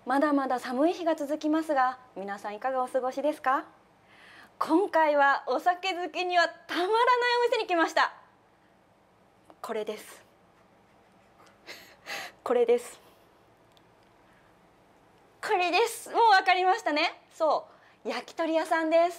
まだまだ寒い日が続きますが、皆さんいかがお過ごしですか？今回はお酒好きにはたまらないお店に来ました。これです。これです。これです。もうわかりましたね。そう、焼き鳥屋さんです。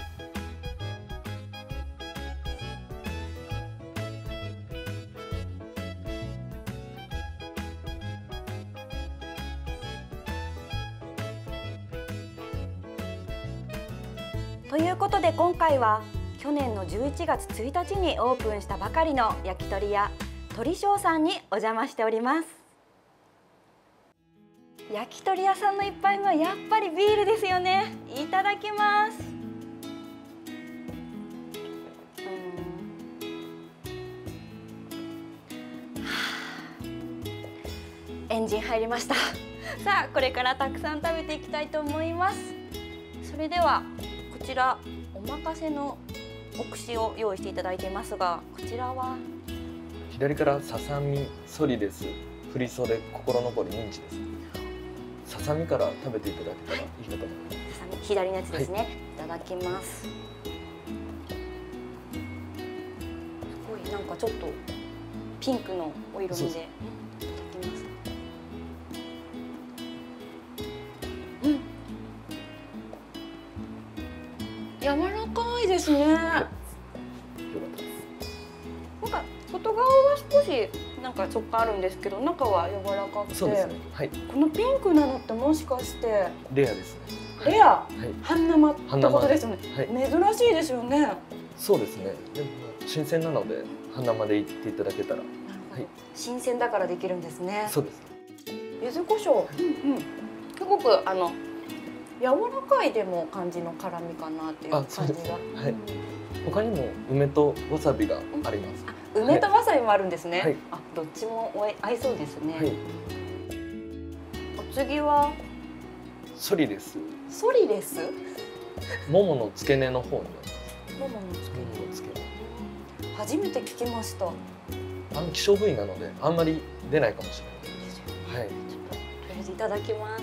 ということで今回は去年の11月1日にオープンしたばかりの焼き鳥屋鳥正さんにお邪魔しております。焼き鳥屋さんの一杯はやっぱりビールですよね。いただきます。エンジン入りました。さあこれからたくさん食べていきたいと思います。それではこちらお任せのお串を用意していただいていますが、こちらは左からささみ、ソリレス、振り袖、心残り、ミンチです。ささみから食べていただけたらいいかと思います。 ささみ、左のやつですね。はい、いただきます。すごいなんかちょっとピンクのお色味で、いただきます。柔らかいですね。なんか外側は少しなんか食感あるんですけど、中は柔らかくて、 そうですね。はい。 このピンクなのってもしかしてレアですね。 レア、半生ってことですよね。珍しいですよね。 そうですね。でも新鮮なので半生でいっていただけたら。 新鮮だからできるんですね。 そうです。 柚子胡椒、すごく柔らかいでも感じの辛みかなっていう感じが。 はい。他にも梅とわさびがあります。 梅とわさびもあるんですね。あ、どっちも合いそうですね。お次はソリレス。 ソリレス？ ももの付け根の方になります。 ももの付け根。初めて聞きました。 希少部位なのであんまり出ないかもしれない。はい。 とりあえずいただきます。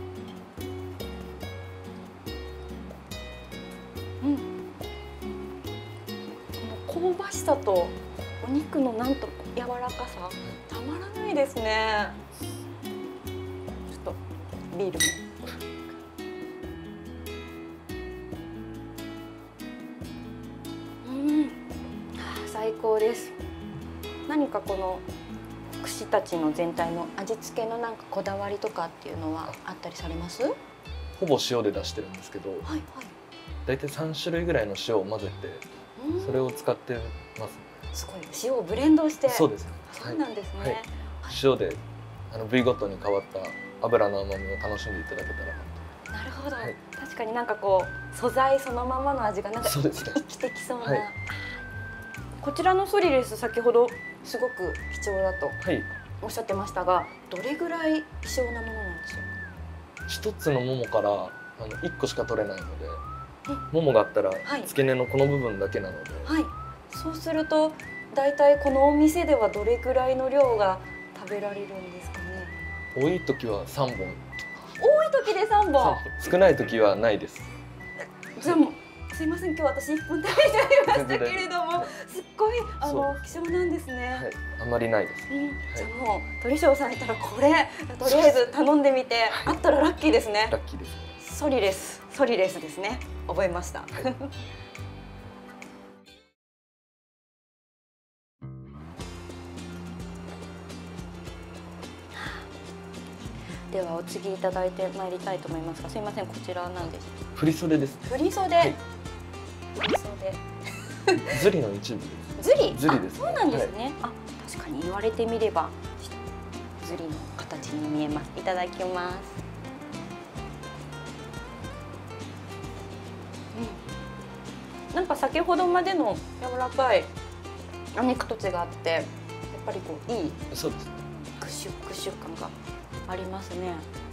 この香ばしさとお肉のなんと柔らかさ、たまらないですね。ちょっとビールも。最高です。何かこの串たちの全体の味付けのなんかこだわりとかっていうのはあったりされます？ ほぼ塩で出してるんですけど、だいたい3種類ぐらいの塩を混ぜて、それを使ってます。 すごい、塩をブレンドして。 そうですね。 そうなんですね。 塩で部位ごとに変わった油の甘みを楽しんでいただけたら。 なるほど。確かになんかこう素材そのままの味がなんか生きてきそうな。こちらのソリレス、先ほどすごく貴重だとおっしゃってましたが、どれぐらい希少なものなんでしょうか？ 一つのももから1個しか取れないので、ももがあったら付け根のこの部分だけなので、 そうするとだいたいこのお店ではどれぐらいの量が食べられるんですかね？ 多い時は3本。 多い時で3本。 少ない時はないです。 じゃあもうすいません、今日私1分食べちゃいましたけれども、すっごい希少なんですね。 あんまりないです。 じゃあもう鳥正さんいたらこれとりあえず頼んでみて、あったらラッキーですね。 ラッキーです。 ソリレス、ソリレスですね。覚えました。ではお次いただいてまいりたいと思いますが、すいません、こちらなんです。 振り袖です。 振り袖。振り袖。 ズリの一部です。 ズリ。 ズリです。 そうなんですね。あ、確かに言われてみればズリの形に見えます。いただきます。なんか先ほどまでの柔らかいお肉と違って、やっぱりこういい。 そうです。 クシュクシュ感がありますね。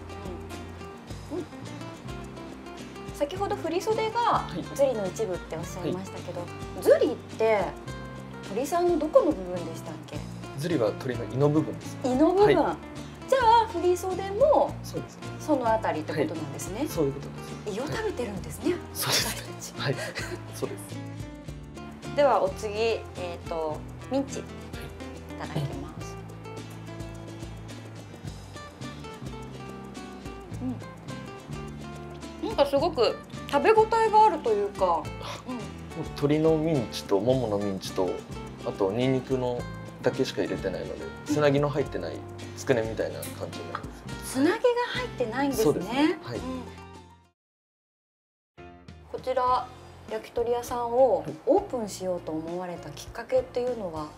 先ほど振り袖がズリの一部っておっしゃいましたけど、ズリって鳥さんのどこの部分でしたっけ？ ズリは鳥の胃の部分です。 胃の部分。じゃあ振り袖もそうですね。 そのあたりってことなんですね。はい、 そういうことです。 胃を食べてるんですね。 そうです。はい、そうです。 ではお次、ミンチいただきます。なんかすごく食べ応えがあるというか、 鶏のミンチともものミンチと、あとニンニクのだけしか入れてないので、つなぎの入ってないつくねみたいな感じになります。 つなぎが入ってないんですね。はい。こちら焼き鳥屋さんをオープンしようと思われたきっかけっていうのは？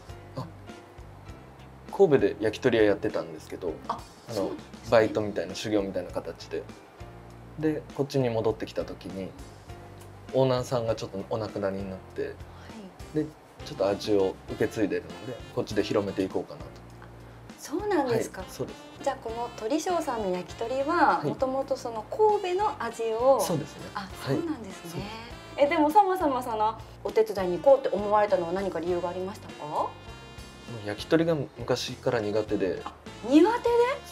神戸で焼き鳥屋やってたんですけど、バイトみたいな修行みたいな形でこっちに戻ってきた時にオーナーさんがちょっとお亡くなりになって、はい、でちょっと味を受け継いでるのでこっちで広めていこうかなと。 そうなんですか。 はい、そうです。 じゃあこの鳥匠さんの焼き鳥はもともとその神戸の味を、 そうですね。 あ、そうなんですね。はい、でもそもそもそのお手伝いに行こうって思われたのは何か理由がありましたか？ 焼き鳥が昔から苦手で。 苦手で？そうなんです。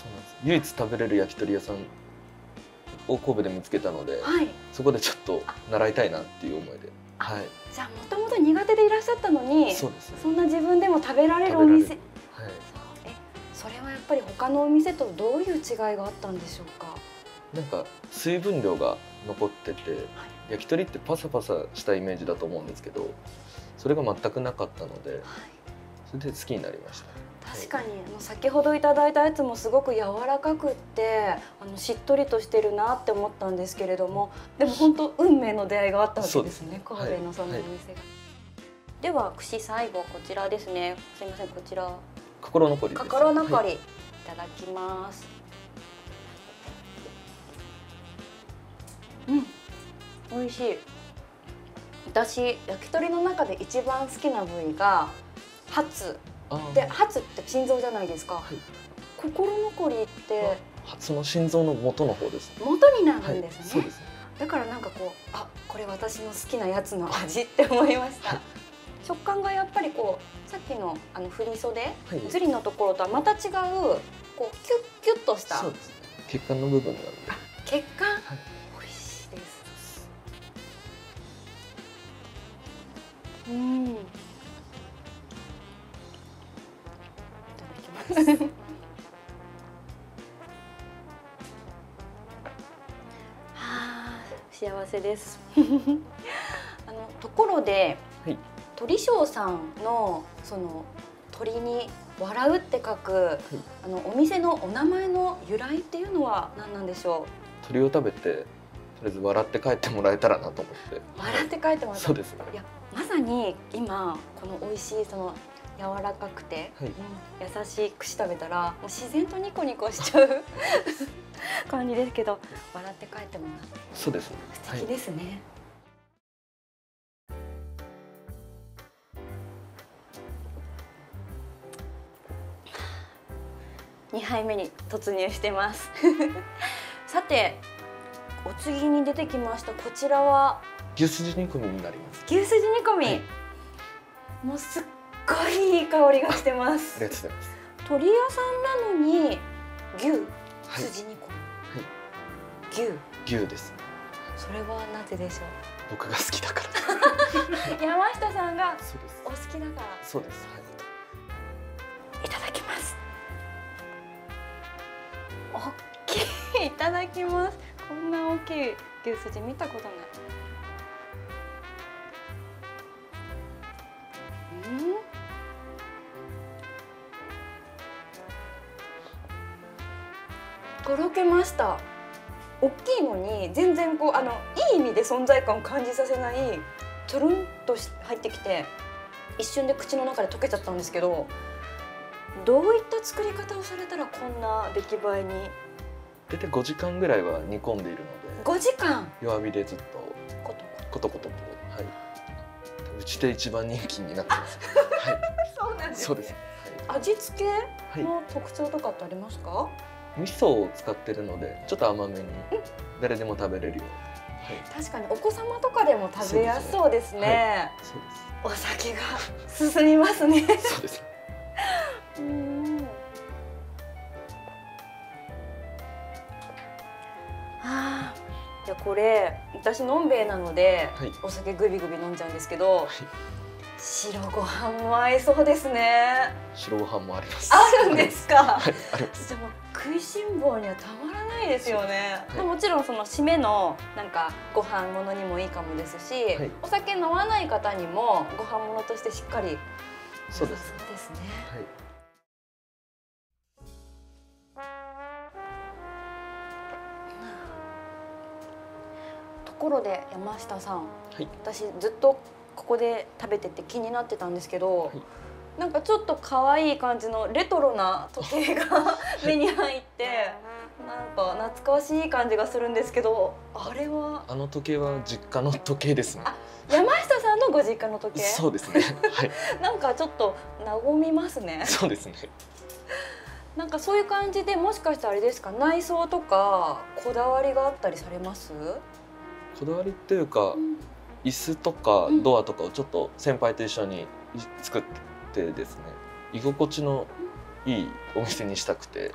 唯一食べれる焼き鳥屋さんを神戸で見つけたので、はい、そこでちょっと習いたいなっていう思いで。はい。 じゃあもともと苦手でいらっしゃったのに、 そうですね。 そんな自分でも食べられるお店。はい。それはやっぱり他のお店とどういう違いがあったんでしょうか？なんか水分量が残ってて、はい、焼き鳥ってパサパサしたイメージだと思うんですけど、それが全くなかったので、はい、それで好きになりました。 確かに先ほどいただいたやつもすごく柔らかくってしっとりとしてるなって思ったんですけれども、でも本当運命の出会いがあったわけですね、神戸のそのお店が。はいはい、では串最後こちらですね。すみません、こちら心残りです。 心残り、はい、いただきます。美味しい。私焼き鳥の中で一番好きな部位がハツで、ハツって心臓じゃないですか。はい、心残りってハツの心臓の元の方です。 元になるんですね。はい、 そうです。 だからなんかこう、あ、これ私の好きなやつの味って思いました。はい、食感がやっぱりこうさっきの振り袖、はい、ずりのところとはまた違うこうキュッキュッとした。 そうですね。血管の部分なんで。 血管、はい、美味しいです。いただきます。幸せです。ところで、はい、鳥匠さんのその鳥に笑うって書く、はい、お店のお名前の由来っていうのは何なんでしょう？ 鳥を食べてとりあえず笑って帰ってもらえたらなと思って。 笑って帰ってもらえたら。 そうですね。 いや、まさに今この美味しいその柔らかくて、はい、優しい串食べたらもう自然とニコニコしちゃう感じですけど、笑って帰ってもらって。 そうですね。 素敵ですね。はい、2杯目に突入してますさてお次に出てきましたこちらは牛すじ煮込みになります。 牛すじ煮込み、はい、もうすっごいいい香りがしてます。 ありがとうございます。 鳥屋さんなのに牛すじ煮込み、はい、 牛です。 それはなぜでしょう？ 僕が好きだから山下さんがお好きだから。 そうです。はい、 いただきます。大きい。いただきます。こんな大きい牛すじ見たことない。とろけました。大きいのに全然こういい意味で存在感を感じさせないトゥルンと入ってきて一瞬で口の中で溶けちゃったんですけど、どういった作り方をされたらこんな出来栄えに？ 大体5時間ぐらいは煮込んでいるので。 5時間弱火でずっとコトコトと、はい、うちで一番人気になってます。はい、 そうなんですね。 そうです。 はい、味付けの特徴とかってありますか？ 味噌を使ってるのでちょっと甘めに誰でも食べれるように。 はい、確かにお子様とかでも食べやすそうですね。 そうです。 お酒が進みますね。 そうです。 ゃあこれ私のんべえなので、 はい、 お酒グビグビ飲んじゃうんですけど、 はい、 白ご飯も合いそうですね。 白ご飯もあります。 あるんですか。 はい、あります。 じゃあもう食いしん坊にはたまらないですよね。 はい、 もちろんその締めのなんかご飯物にもいいかもですし、はい、お酒飲まない方にもご飯物としてしっかり。 そうです。 そうですね。 はい。 ところで山下さん、 はい、 私ずっとここで食べてて気になってたんですけど、はい、なんかちょっと可愛い感じのレトロな時計が目に入ってなんか懐かしい感じがするんですけど、あれはあの時計は実家の時計ですね。 山下さんのご実家の時計。 そうですね。はい。 なんかちょっと和みますね。 そうですね。 なんかそういう感じで、もしかしてあれですか、内装とかこだわりがあったりされます？ こだわりっていうか、椅子とかドアとかをちょっと先輩と一緒に作ってですね、居心地のいいお店にしたくて、はい。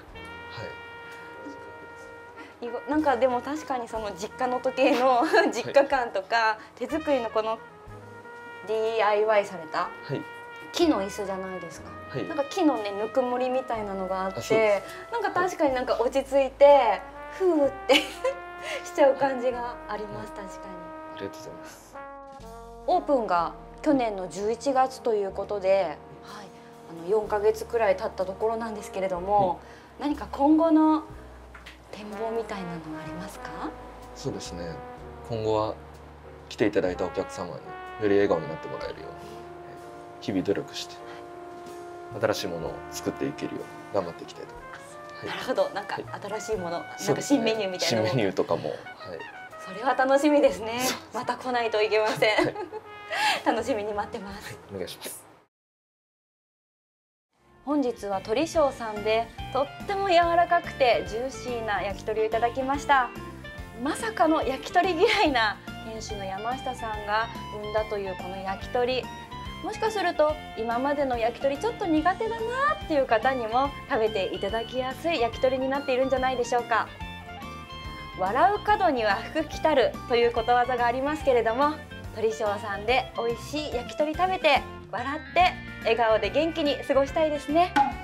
なんかでも確かにその実家の時計の実家感とか、はい、手作りのこの DIY された、はい、木の椅子じゃないですか、はい、なんか木のねぬくもりみたいなのがあって、なんか確かになんか落ち着いてふーってしちゃう感じがあります。確かに。 ありがとうございます。 オープンが去年の11月ということで、はい、4ヶ月くらい経ったところなんですけれども、何か今後の展望みたいなのはありますか？ そうですね。今後は来ていただいたお客様により笑顔になってもらえるように日々努力して新しいものを作っていけるよう頑張っていきたいと思います。 なるほど。なんか新しいもの、なんか新メニューみたいなのも、 新メニューとかも、はい、 それは楽しみですね。また来ないといけません。はい、楽しみに待ってます。 はい、お願いします。 本日は鳥庄さんでとっても柔らかくてジューシーな焼き鳥をいただきました。まさかの焼き鳥嫌いな店主の山下さんが生んだというこの焼き鳥、もしかすると今までの焼き鳥ちょっと苦手だなっていう方にも食べていただきやすい焼き鳥になっているんじゃないでしょうか。笑う門には福来たるということわざがありますけれども、鳥庄さんで美味しい焼き鳥食べて笑って笑顔で元気に過ごしたいですね。